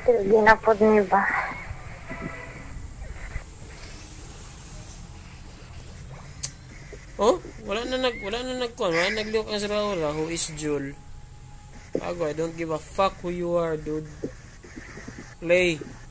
Ginapod ni ba? Oh, wala na nagliok ang Saraura. Who is Jul? Ago, I don't give a fuck who you are, dude. Play.